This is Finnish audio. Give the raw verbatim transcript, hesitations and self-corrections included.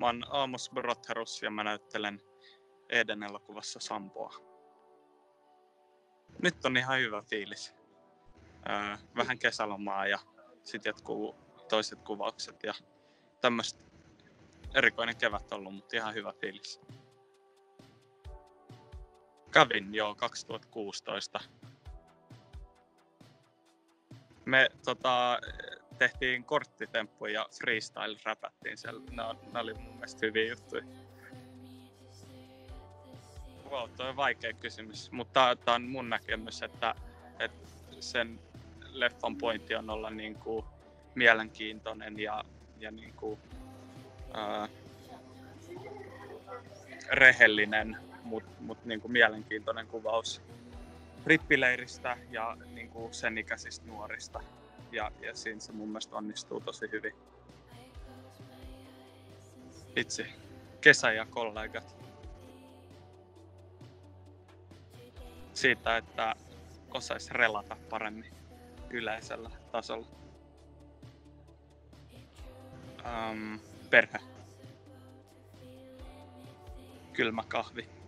Mä oon Amos Brotherus ja mä näyttelen Eden-elokuvassa Sampoa. Nyt on ihan hyvä fiilis. Öö, vähän kesälomaa ja sit jatkuu toiset kuvaukset ja tämmöstä. Erikoinen kevät ollut, mutta ihan hyvä fiilis. Kävin jo kaksituhattakuusitoista. Me tota, tehtiin korttitemppu ja freestyle-räpättiin siellä. Ne, on, ne oli mun mielestä hyviä juttuja. Wow, toi on vaikea kysymys, mutta tää on mun näkemys, että, että sen leffan pointti on olla niinku mielenkiintoinen ja, ja niinku, ää, rehellinen, mutta mut niinku mielenkiintoinen kuvaus rippileiristä ja niinku sen ikäisistä nuorista. Ja, ja siinä se mun mielestä onnistuu tosi hyvin. Vitsi, kesä ja kollegat. Siitä, että osais relata paremmin yleisellä tasolla. Um, perhe. Kylmä kahvi.